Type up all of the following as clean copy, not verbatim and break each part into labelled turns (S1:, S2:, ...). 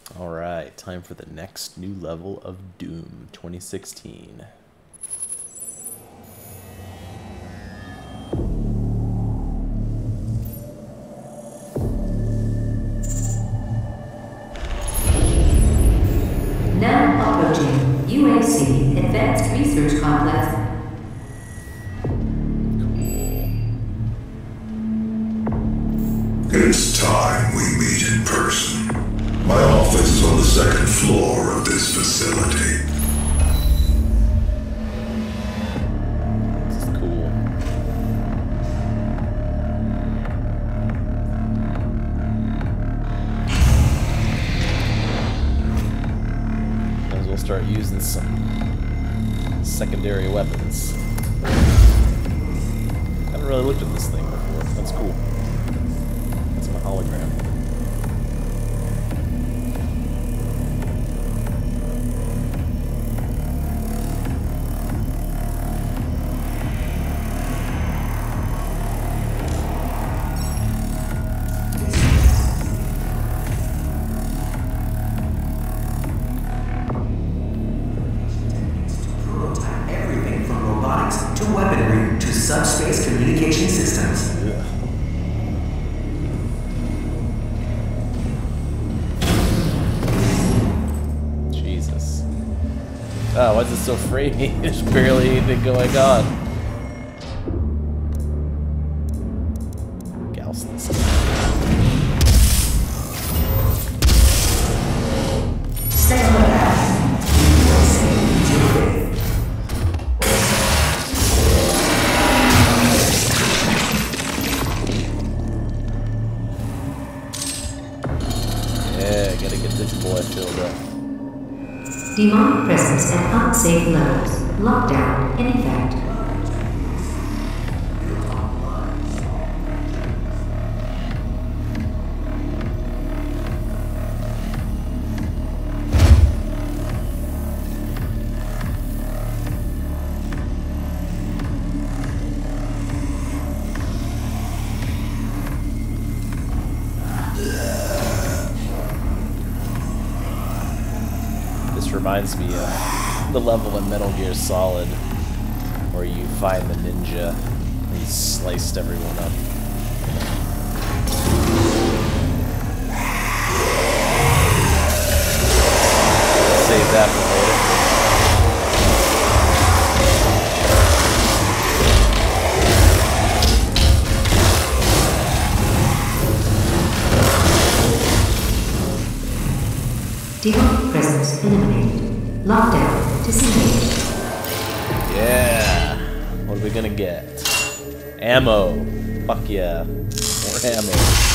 S1: Alright, time for the next new level of Doom 2016.
S2: Now approaching UAC Advanced Research Complex.
S3: It's time we meet in person. My office is on the second floor of this facility.
S1: This is cool. Might as well start using some secondary weapons. Haven't really looked at this thing before. That's cool. That's my hologram.
S4: Subspace communication systems.
S1: Yeah. Jesus. Oh, why is it so free? There's barely anything going on. Galsons.
S4: Stay on the path.
S1: Gotta get this boy filled up.
S2: Demonic presence at unsafe levels. Lockdown in effect.
S1: Reminds me of the level in Metal Gear Solid where you find the ninja and he sliced everyone up. Save that for later.
S2: Demonic presence eliminated. Lockdown disengaged.
S1: Yeah. What are we gonna get? Ammo. Fuck yeah. More ammo.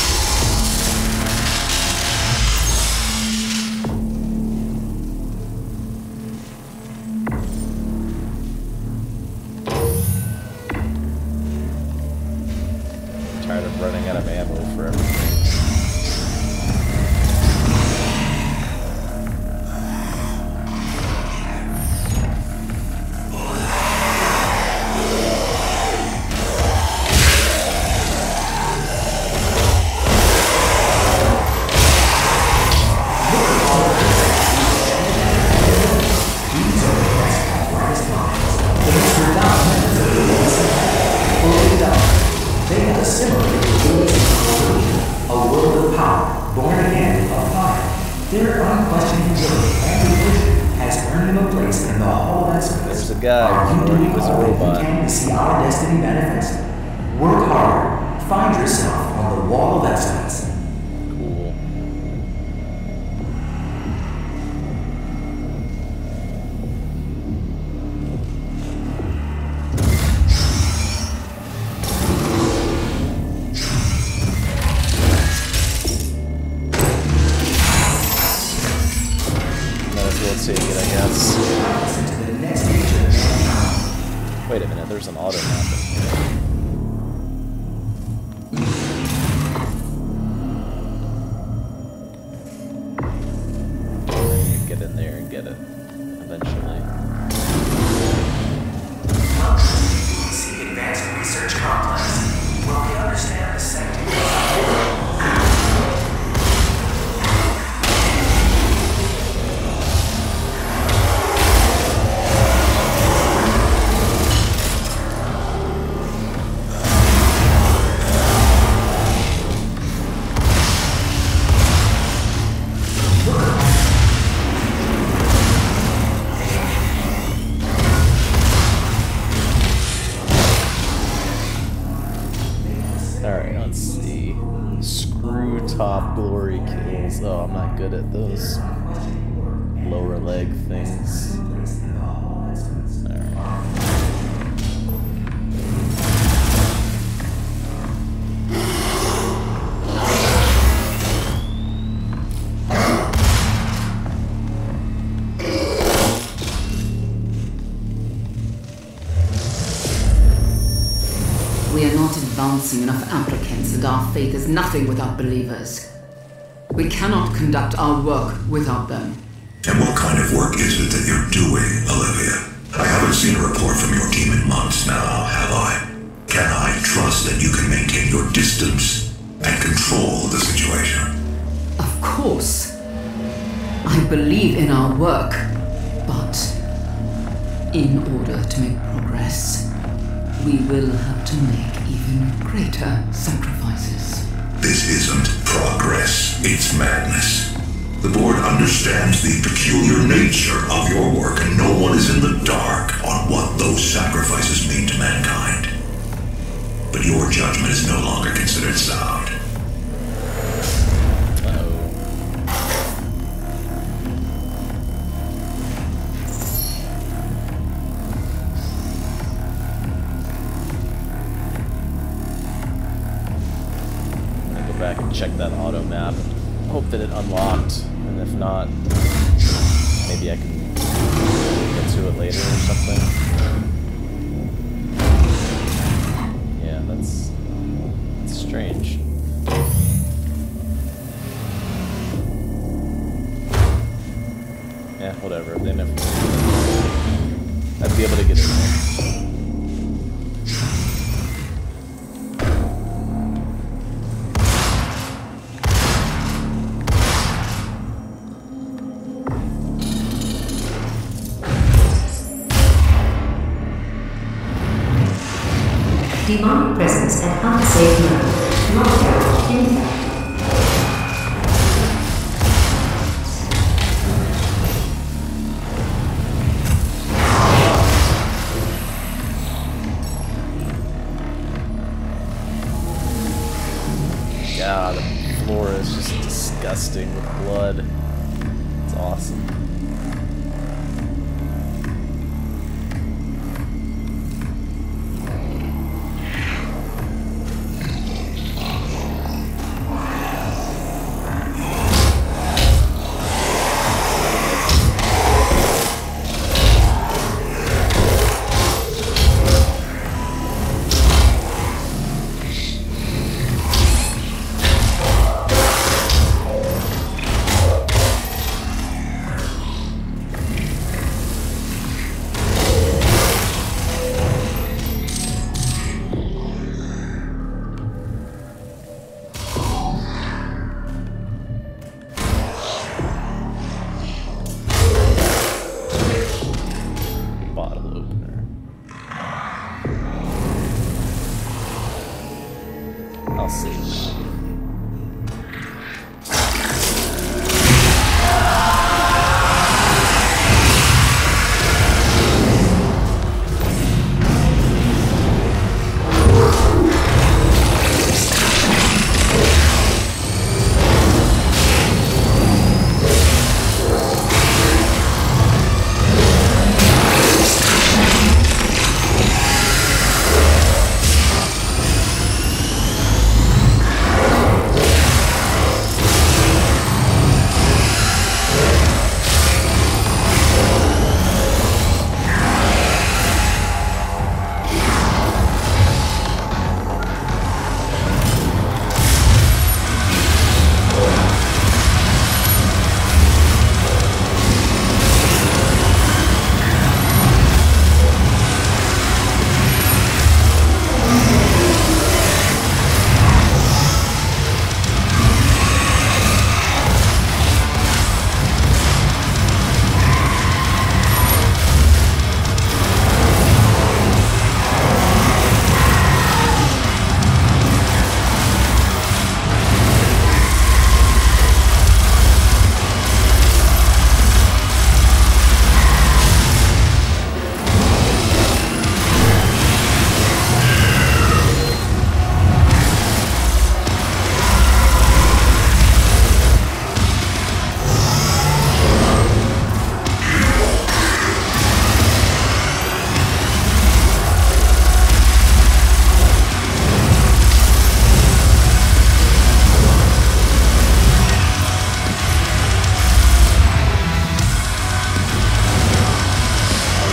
S1: I'm tired of running out of ammo for everything. There's a guy before he was a robot.
S4: To see our destiny manifest. Work hard. Find yourself on the wall of excellence.
S1: Cool. Might as well take it, I guess. Wait a minute, there's an auto map in here. Get in there and get it eventually.
S4: See the Advanced Research Complex. Will we understand the sector?
S1: things. Oh, I'm not good at those lower leg things.
S5: We are not advancing enough applicants, and our faith is nothing without believers. We cannot conduct our work without them.
S3: And what kind of work is it that you're doing, Olivia? I haven't seen a report from your team in months now, have I? Can I trust that you can maintain your distance and control the situation?
S5: Of course. I believe in our work, but in order to make progress, we will have to make even greater sacrifices.
S3: This isn't progress, it's madness. The board understands the peculiar nature of your work, and no one is in the dark on what those sacrifices mean to mankind. But your judgment is no longer considered sound.
S1: Back and check that auto map and hope that it unlocked, and if not, maybe I can get to it later or something. Yeah, that's strange. Yeah, whatever, they never I'd be able to get in there.
S2: Demonic presence at unsafe level. Lockdown in effect.
S1: God, the floor is just disgusting with blood. It's awesome.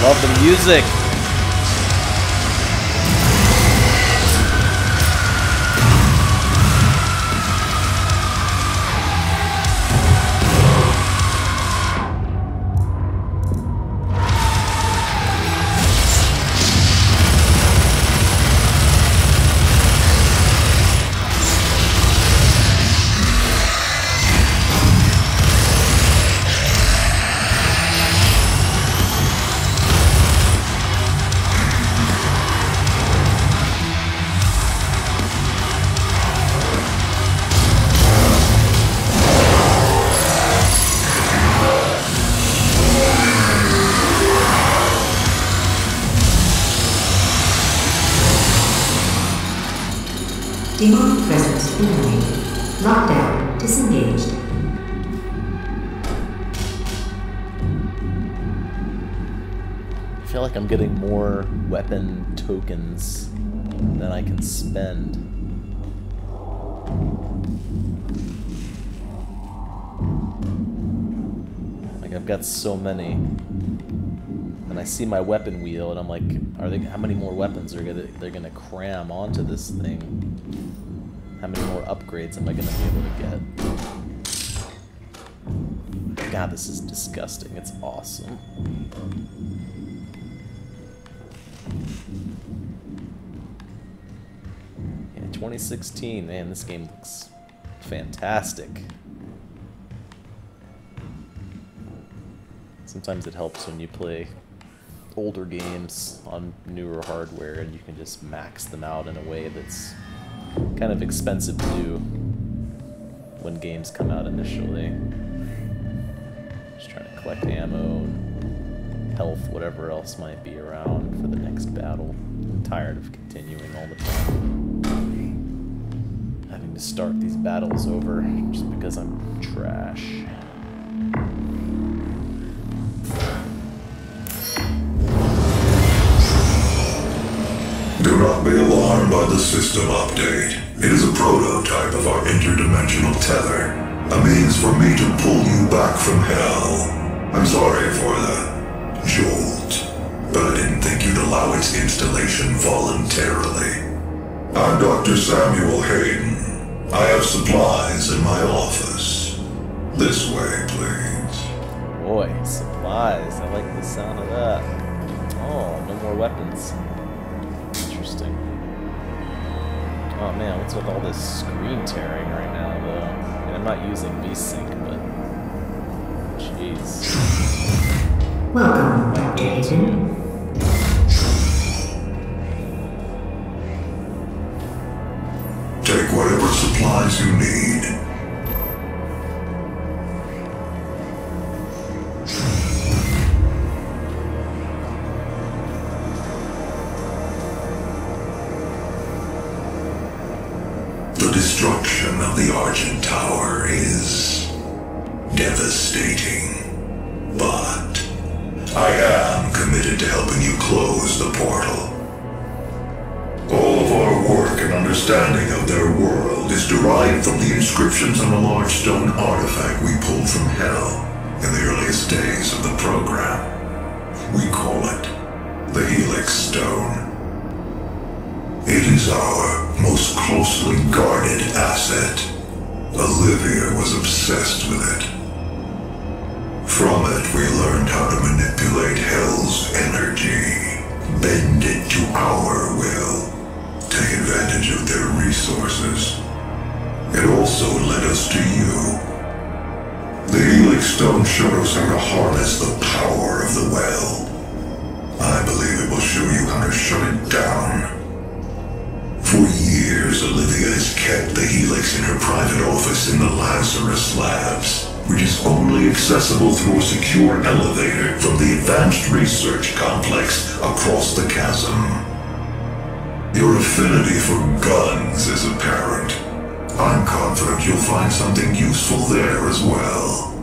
S1: Love the music.
S2: Demonic presence eliminated. Lockdown disengaged.
S1: I feel like I'm getting more weapon tokens than I can spend. Like I've got so many. And I see my weapon wheel and I'm like, how many more weapons are they're gonna cram onto this thing? How many more upgrades am I gonna be able to get? God, this is disgusting. It's awesome. Yeah, 2016, man, this game looks fantastic. Sometimes it helps when you play older games on newer hardware and you can just max them out in a way that's kind of expensive to do when games come out initially. Just trying to collect ammo and health, whatever else might be around for the next battle. I'm tired of continuing all the time. Having to start these battles over just because I'm trash.
S3: Do not be alarmed by the system update. It is a prototype of our interdimensional tether. A means for me to pull you back from hell. I'm sorry for the jolt, but I didn't think you'd allow its installation voluntarily. I'm Dr. Samuel Hayden. I have supplies in my office. This way, please.
S1: Boy, supplies. I like the sound of that. Oh, no more weapons. Interesting. Oh man, what's with all this screen tearing right now, though? I mean, I'm not using VSync, but jeez.
S2: Welcome, Dr. Hayden.
S3: Take whatever supplies you need. The destruction of the Argent Tower is devastating, but I am committed to helping you close the portal. All of our work and understanding of their world is derived from the inscriptions on a large stone artifact we pulled from Hell in the earliest days of the program. We call it the Helix Stone. It is our most closely guarded asset. Olivia was obsessed with it. From it, we learned how to manipulate Hell's energy, bend it to our will, take advantage of their resources. It also led us to you. The Helix Stone showed us how to harness the power of the well. I believe it will show you how to shut it down. For years, Olivia has kept the Helix in her private office in the Lazarus Labs, which is only accessible through a secure elevator from the Advanced Research Complex across the chasm. Your affinity for guns is apparent. I'm confident you'll find something useful there as well.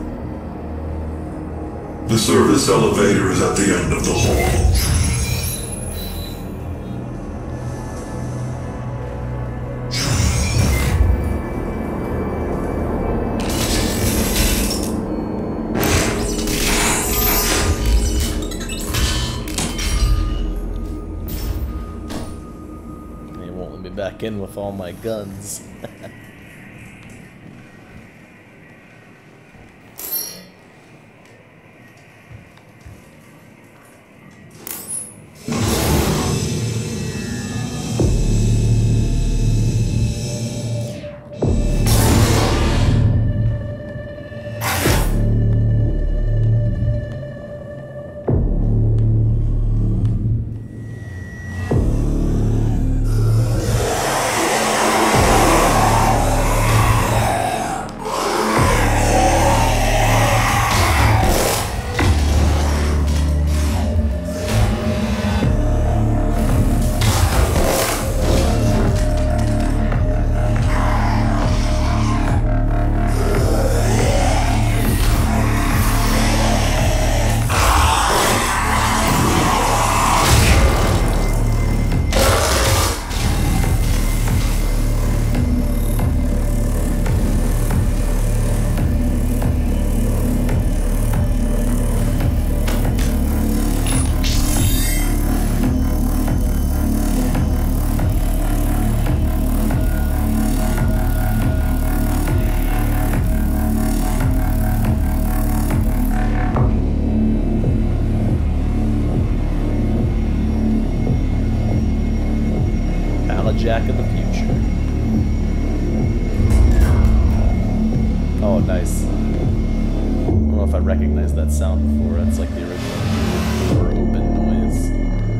S3: The service elevator is at the end of the hall.
S1: back in with all my guns. Jack of the future. Oh, nice. I don't know if I recognized that sound before. That's like the original door open noise.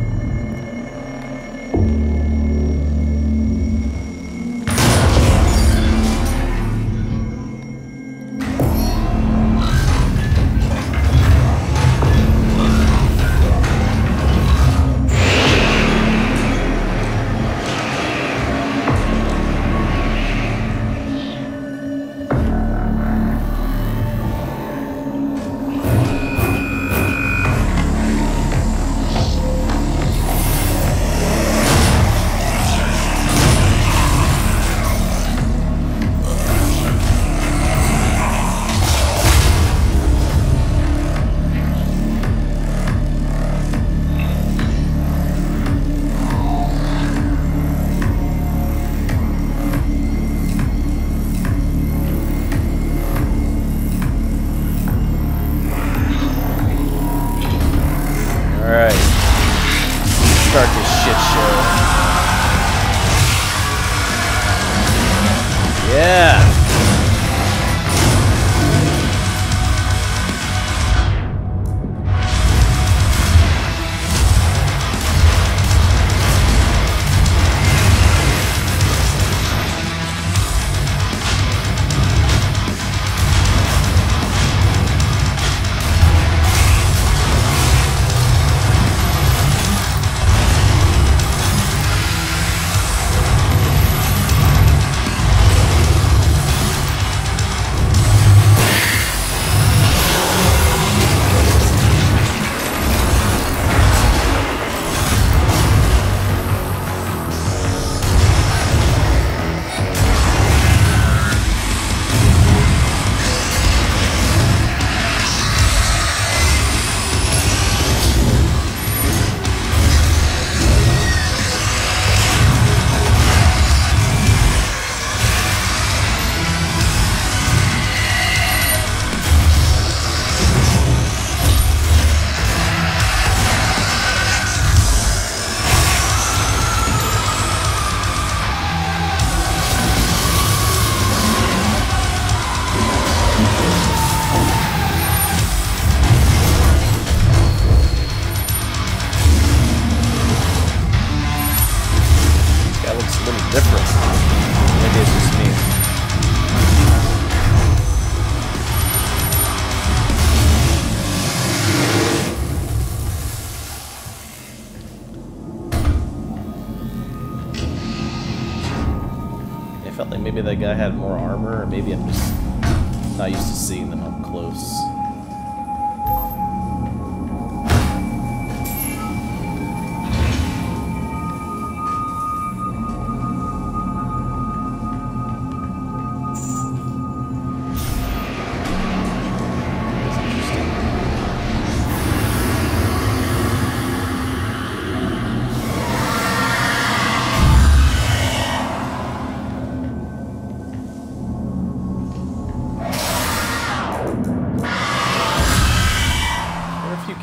S1: Felt like maybe that guy had more armor, or maybe I'm just not used to seeing them up close.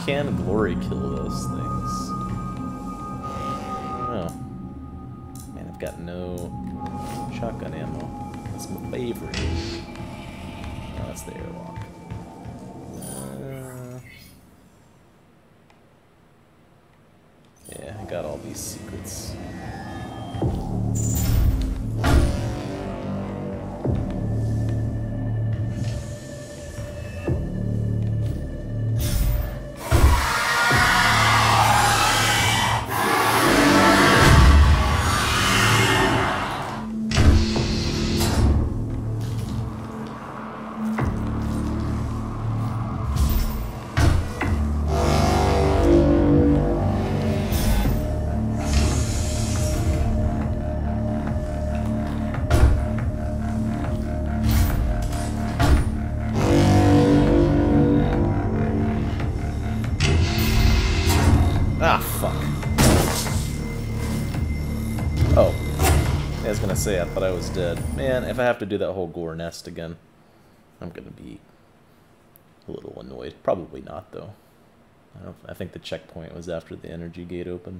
S1: can glory kill those things. Oh. Man, I've got no shotgun ammo. That's my favorite. Oh, that's the airlock. Yeah, I got all these secrets. Ah, fuck. Oh. I was gonna say, I thought I was dead. Man, if I have to do that whole gore nest again, I'm gonna be a little annoyed. Probably not, though. I think the checkpoint was after the energy gate opened.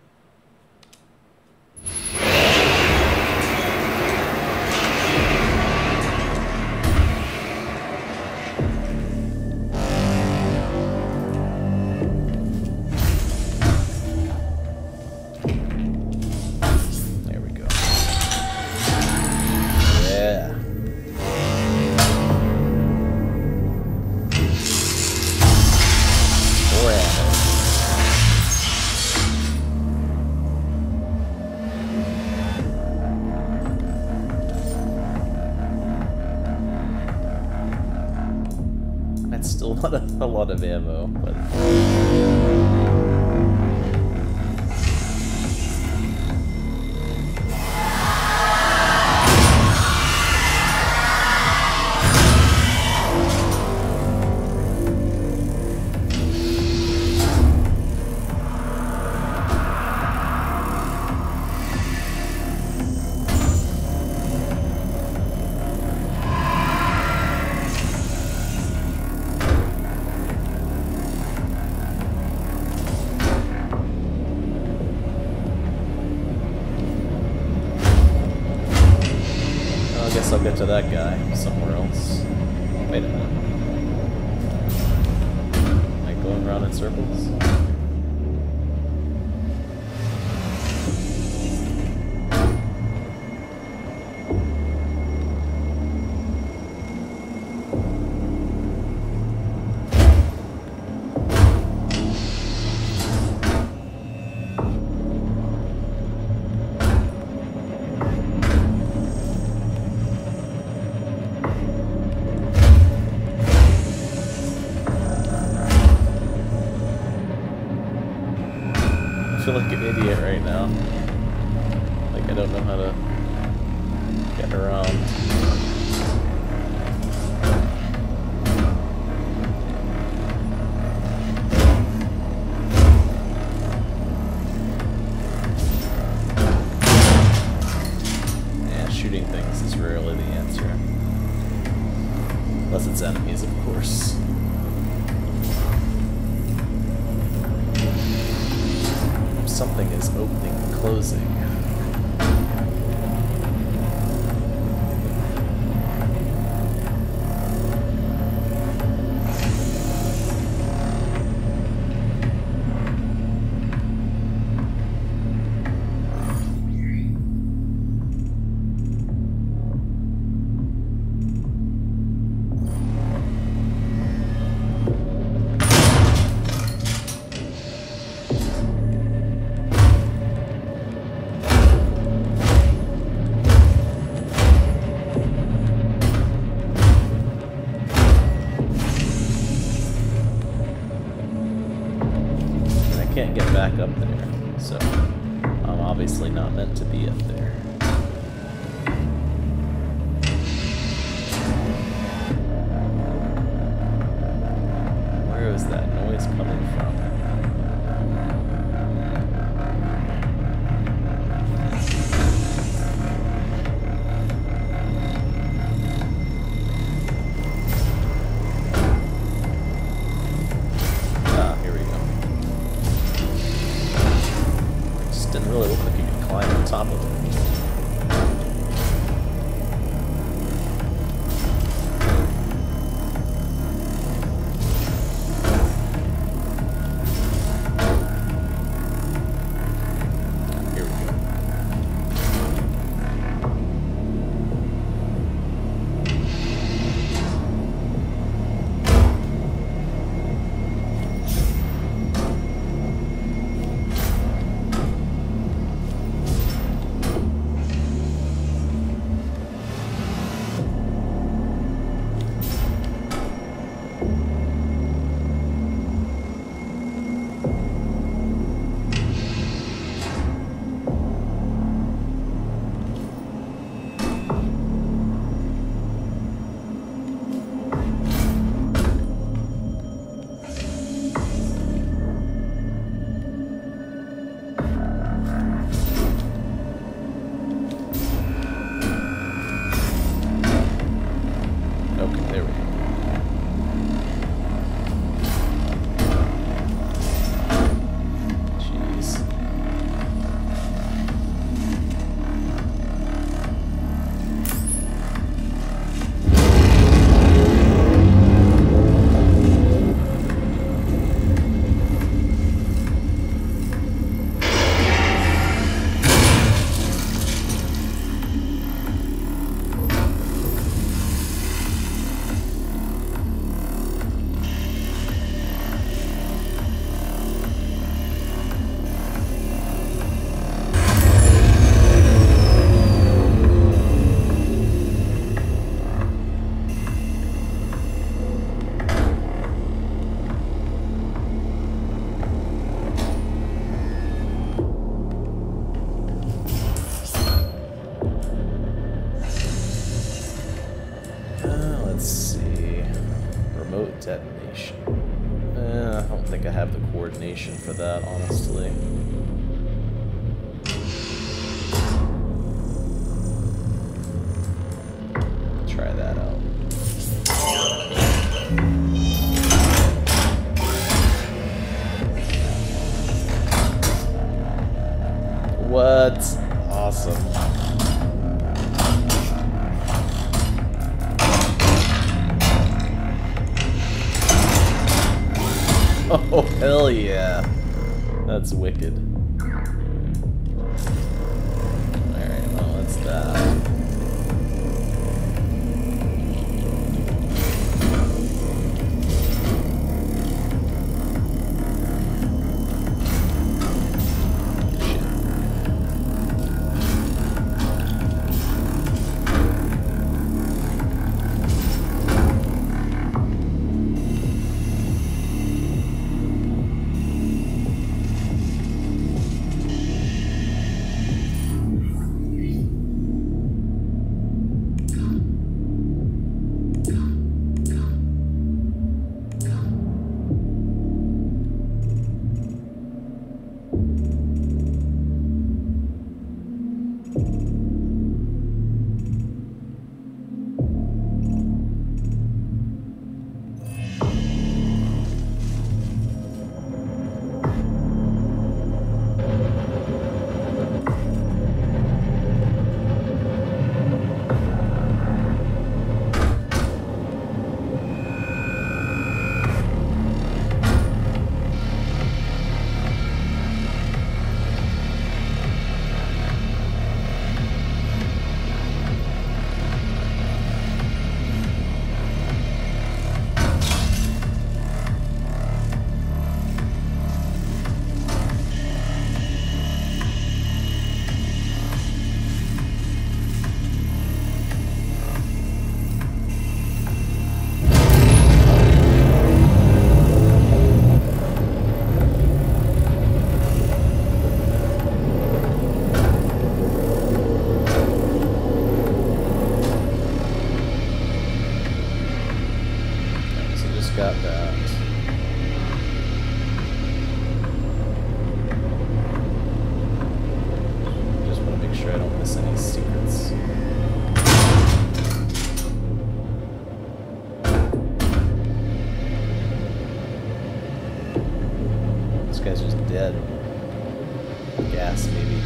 S1: That's still a lot of ammo, but I'll get to that guy somewhere else. Wait a minute. Am I going around in circles? I feel like an idiot right now. Like I don't know how to get around. Yeah, shooting things is rarely the answer. Unless it's enemies, of course. Something is opening and closing. Can't get back up there, so I'm obviously not meant to be up there. Where is that noise coming from? Ah, here we detonation. I don't think I have the coordination for that, honestly. Try that out. What? Awesome. Oh, hell yeah. That's wicked. Alright, well, that's that. Got that. Just want to make sure I don't miss any secrets. This guy's just dead. Gas, maybe.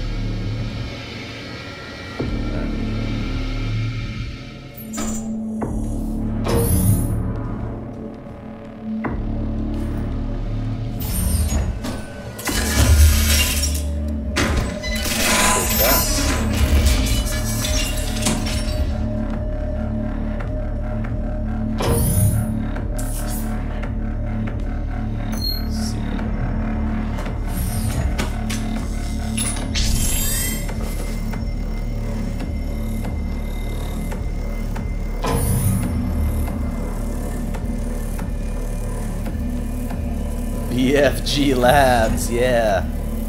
S1: BFG Labs, yeah.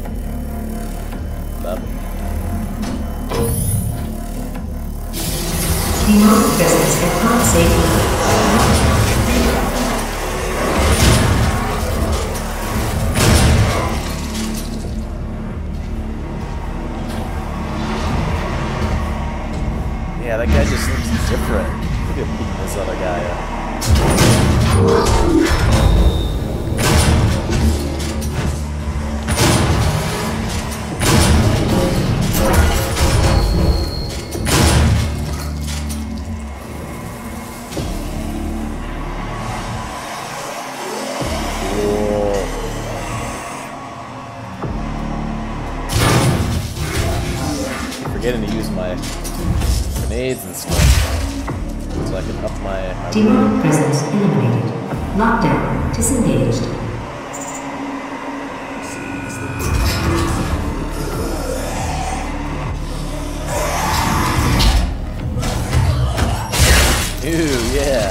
S1: Love it.
S2: Demonic presence at unsafe levels.
S1: Yeah, that guy just looks different. Look at beating this other guy up. Forgetting to use my grenades and stuff, so I can up my
S2: Demonic presence eliminated. Lockdown disengaged.
S1: Ooh, yeah.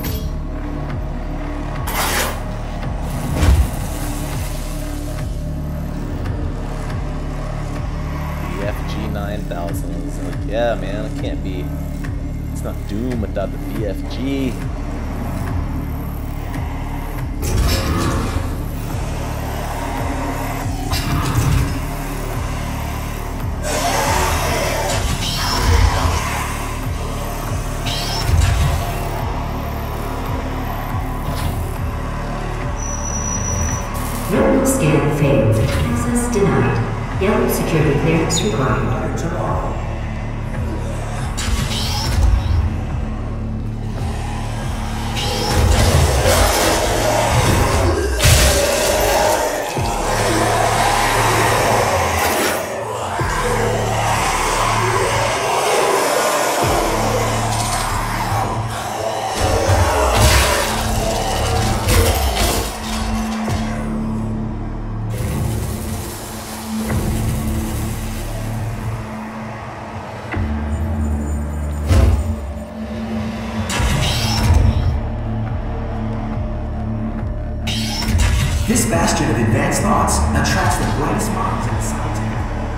S1: BFG 9000. I was like, yeah, man, it can't be. It's not Doom without the BFG.
S2: scan failed. Access denied. Yellow security clearance required.
S4: Tomorrow. This bastion of advanced thoughts attracts the brightest minds in the scientific.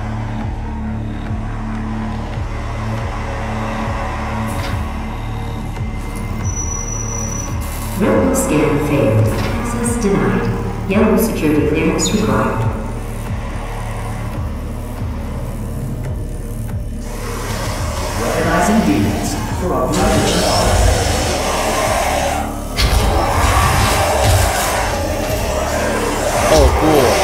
S2: Retinal scan failed. Access denied. Yellow security clearance required.
S4: Weaponizing demons for a brighter tomorrow.
S1: Oh, cool.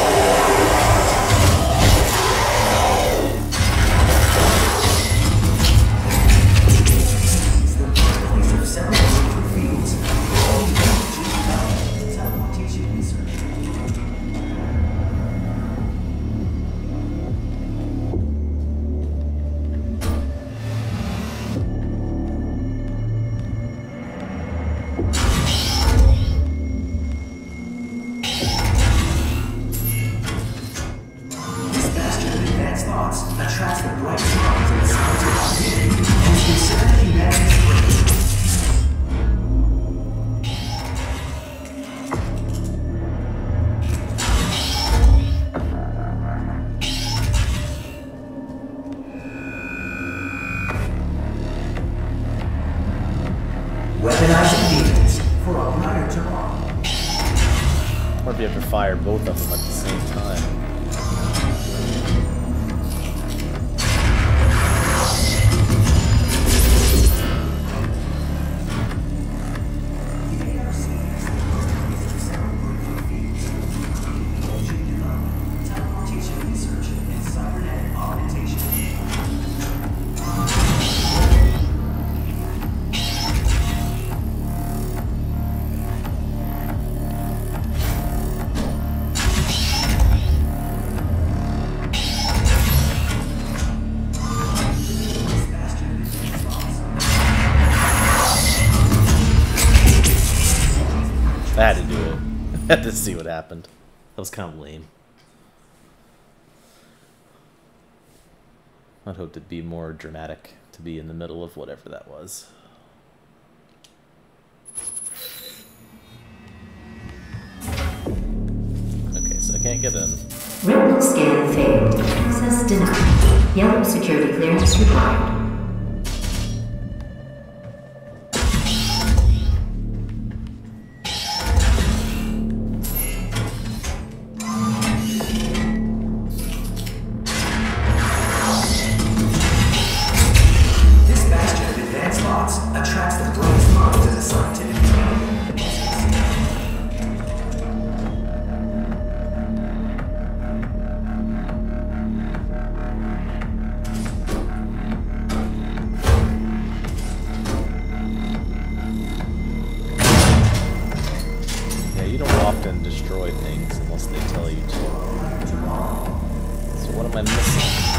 S4: Attracts the brightest minds in the scientific community and is considered humanity's greatest. Weaponizing demons for a brighter tomorrow.
S1: Or if you have to fire both of them at the same time. I had to do it. I had to see what happened. That was kind of lame. I'd hoped it'd be more dramatic to be in the middle of whatever that was. Okay, so I can't get in.
S2: Retinal scan failed. Access denied. Yellow security clearance required.
S4: Attracts the brightest minds in the scientific community.
S1: Yeah, you don't often destroy things unless they tell you to. So what am I missing?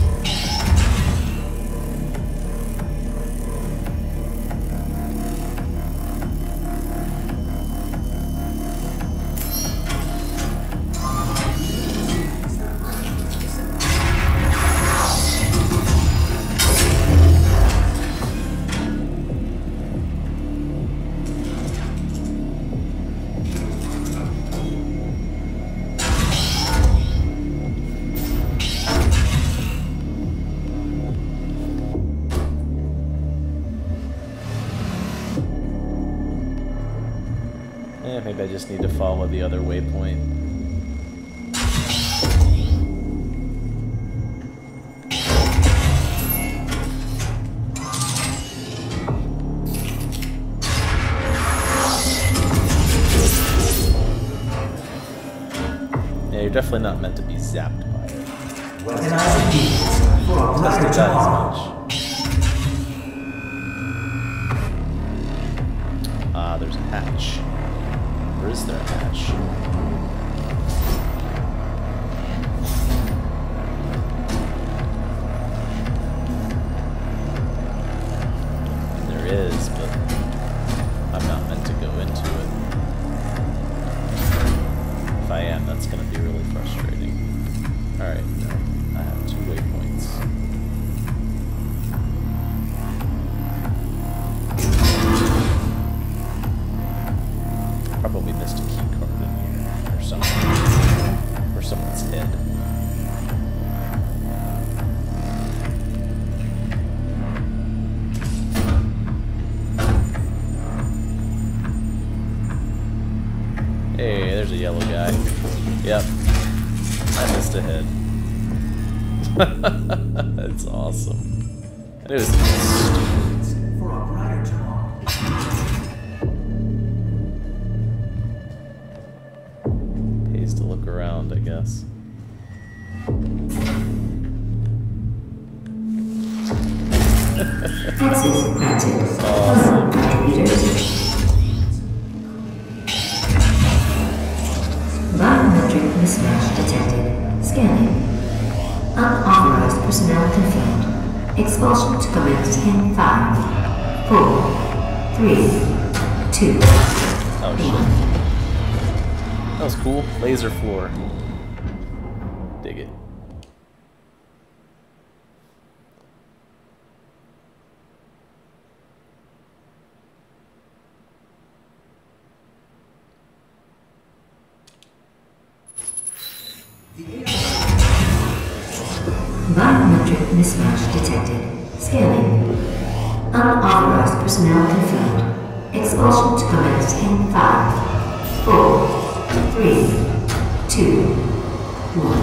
S1: Maybe I just need to follow the other waypoint. Yeah, you're definitely not meant to be zapped by it.
S4: Weaponized beacons for a brighter
S1: Tested that as
S4: tomorrow.
S1: much. Ah, there's a hatch. Or is there a hatch? There is, but I'm not meant to go into it. If I am, that's going to be really frustrating. Alright, I have 2 waypoints. Probably missed a key card in here, or something. Or someone's head. Hey, there's a yellow guy. Yep. I missed a head. That's awesome. And it was
S4: For a brighter tomorrow.
S1: pays to look around, I guess.
S2: Access granted.
S1: Awesome.
S2: Contributors. Biometric mismatch detected. Scanning. Unauthorized personnel confirmed. Expulsion to commence in 5, 4, 3, 2,
S1: Oh shit. That was cool. Laser floor. Dig it.
S2: Biometric mismatch detected. Scanning. Unauthorized personnel confirmed. Expulsion to commence in 5, 4, 3, 2, 1.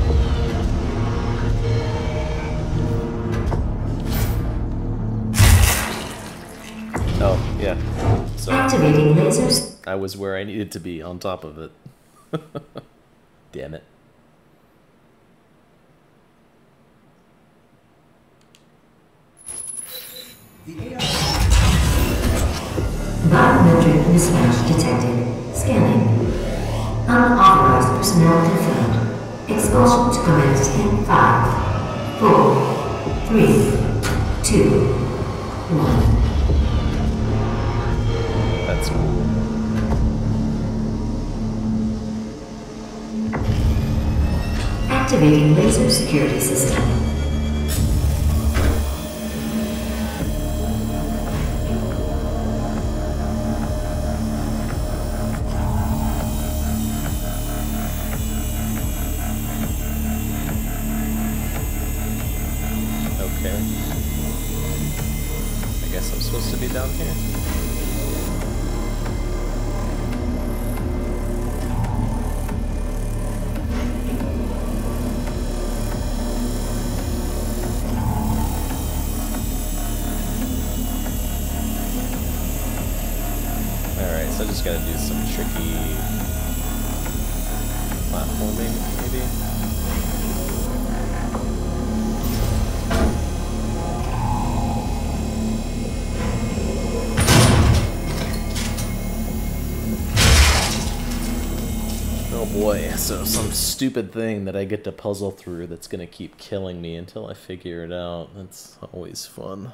S1: Oh, yeah. So
S2: Activating lasers.
S1: I was where I needed to be, on top of it. Damn it.
S2: Biometric mismatch detected. Scanning. Unauthorized personnel confirmed. Expulsion to commence in 5, 4, 3, 2, 1.
S1: That's cool.
S2: Activating laser security system.
S1: Okay. I guess I'm supposed to be down here. Alright, so I just gotta do some tricky platforming, maybe? Oh boy, so some stupid thing that I get to puzzle through that's gonna keep killing me until I figure it out. That's always fun.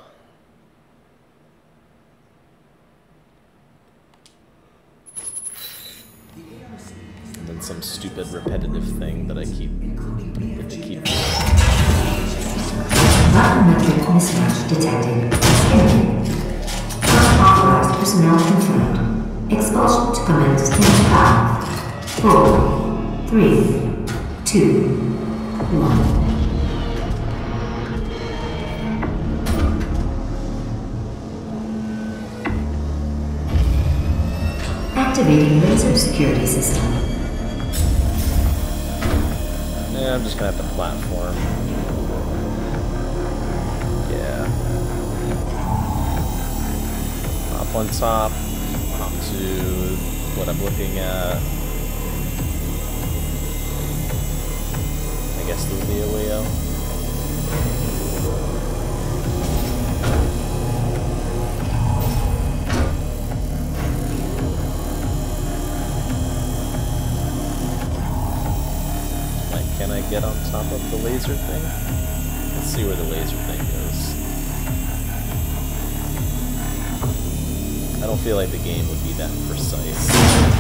S1: And then some stupid repetitive thing that I get to keep doing.
S2: Biometric mismatch detected. Scanning. Unauthorized personnel confirmed. Expulsion to commence in 5, 4, 3, 2, 1. Activating laser security system.
S1: Yeah, I'm just gonna have to platform. Yeah. Hop on top, hop to what I'm looking at. guess there would be a way out. Like, can I get on top of the laser thing? Let's see where the laser thing goes. I don't feel like the game would be that precise.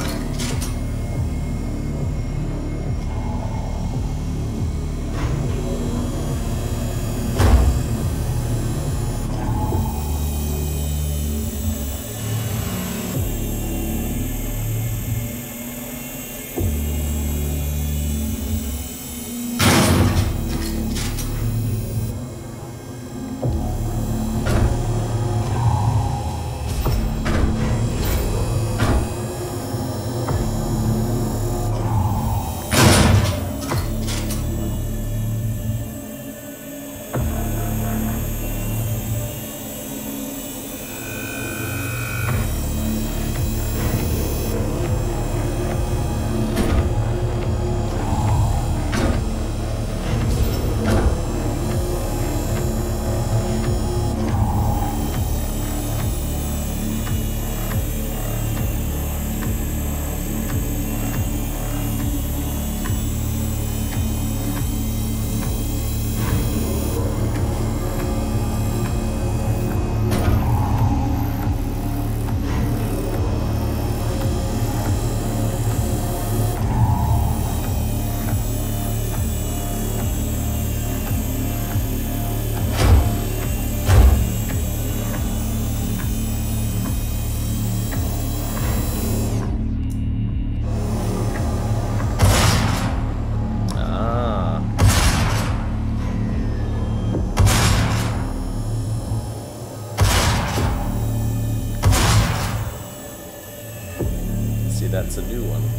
S1: That's a new one.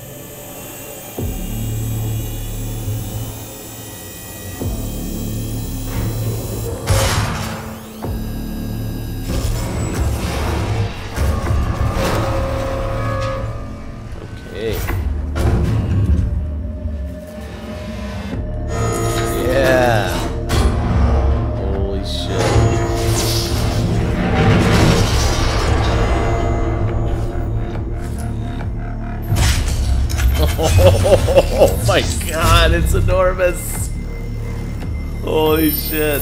S1: Okay. Yeah. Holy shit. Oh my god, it's enormous! Holy shit.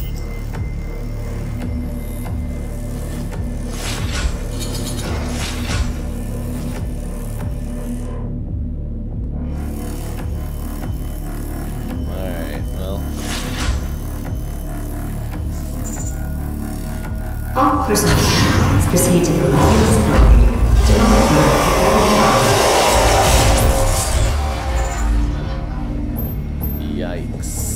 S1: Alright, well.
S2: All personnel proceed to the lobby.
S1: Yikes.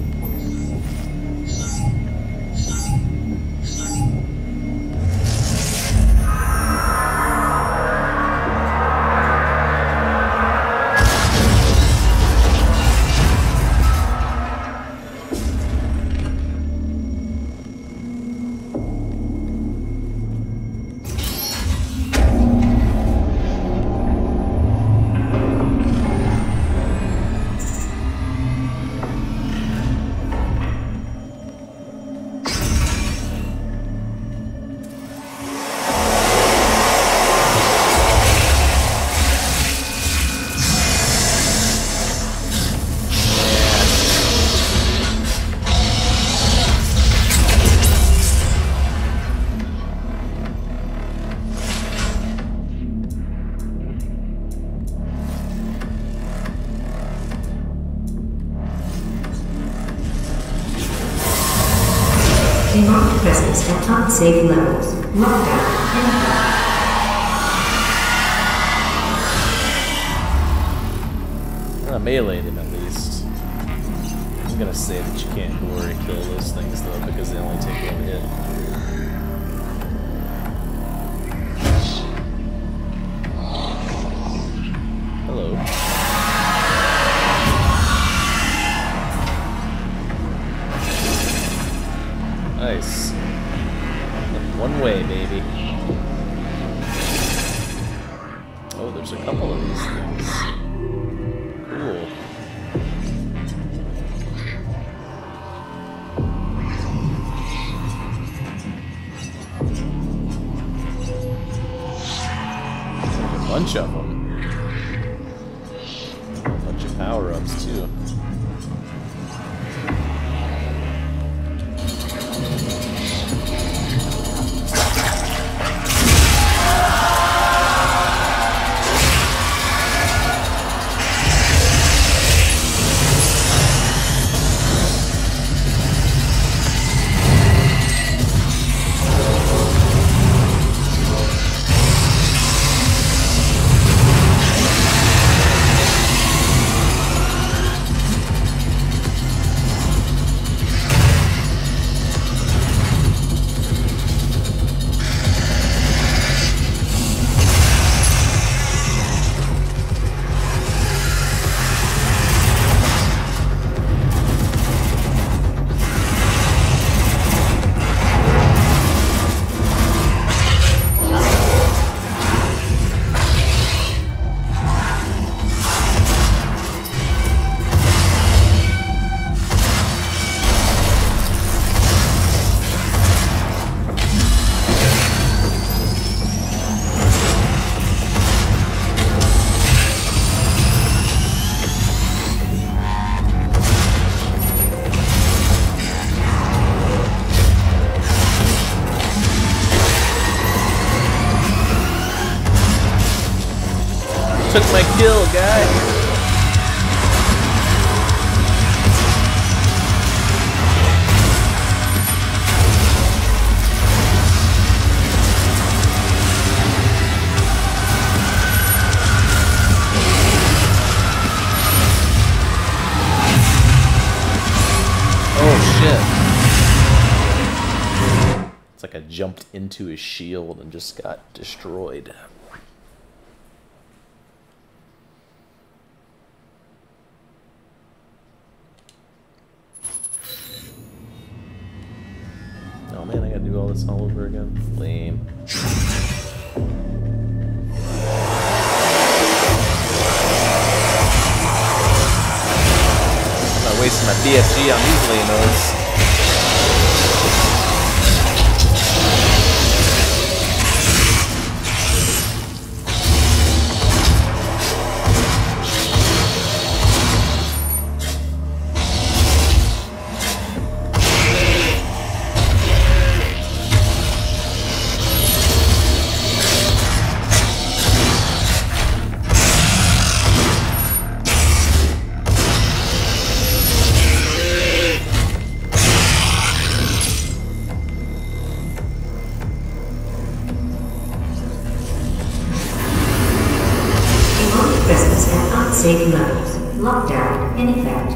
S2: Demonic presence at unsafe levels. Lockdown.
S1: Meleeed him at least. I'm gonna say that you can't glory kill those things though, because they only take one hit. Hello. Nice. One way, baby. Oh, there's a couple of these things. Cool. bunch of them. A bunch of power-ups, too. Took my kill, guy. Oh shit. It's like I jumped into his shield and just got destroyed. Oh man, I gotta do all this all over again. Lame. I'm not wasting my BFG on these lamos.
S2: Presence at unsafe levels. Lockdown in effect.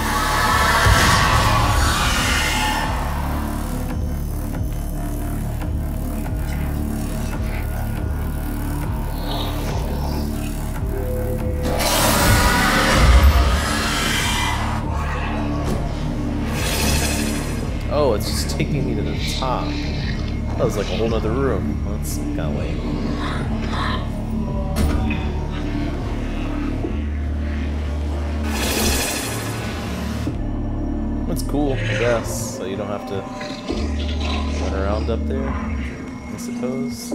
S1: Oh, it's just taking me to the top. That was like a whole nother room. That's kind of lame. That's cool, I guess. So you don't have to run around up there, I suppose.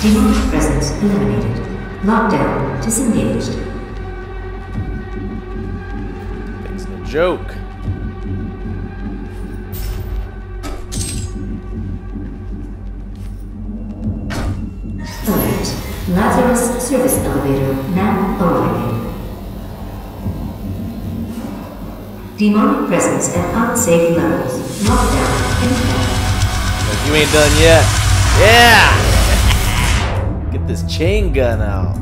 S2: Demonic presence eliminated. Lockdown disengaged.
S1: Thing's no joke.
S2: Alert. Lazarus service elevator now arriving. Demonic presence at unsafe levels. Lockdown in effect.
S1: Like, you ain't done yet. Yeah! Get this chain gun out.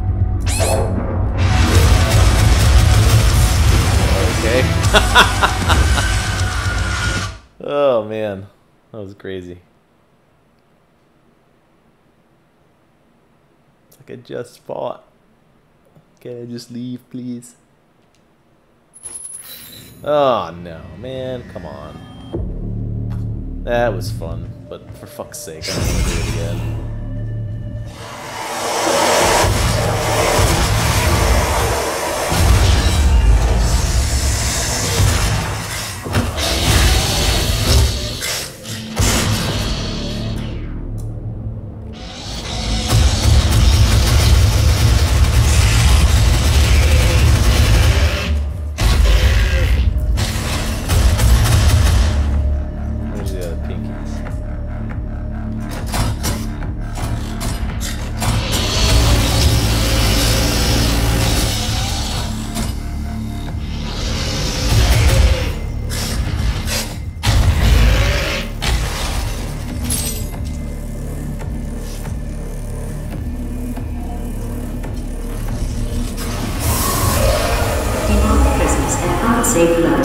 S1: Okay. Oh man, that was crazy. It's like I just fought. Can I just leave, please? Oh no, man, come on. That was fun, but for fuck's sake, I don't want to do it again.
S2: Unsafe level.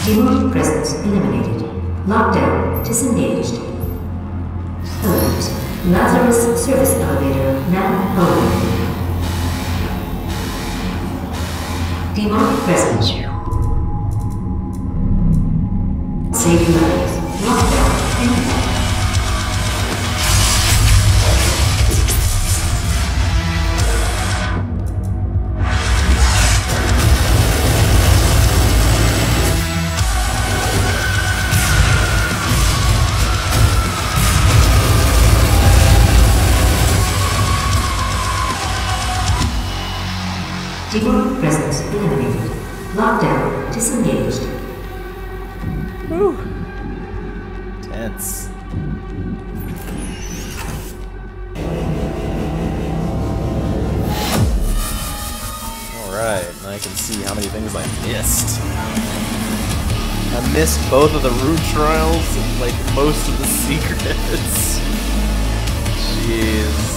S2: Demonic presence eliminated. Lockdown disengaged. Alert. Lazarus service elevator now open. Demonic presence. Safe levels. Lockdown ended. Demonic presence eliminated. Lockdown disengaged.
S1: Whew. Tense. Alright, now I can see how many things I missed. I missed both of the root trials and like most of the secrets. Jeez.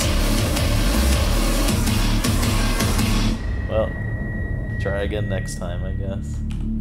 S1: Well, try again next time, I guess.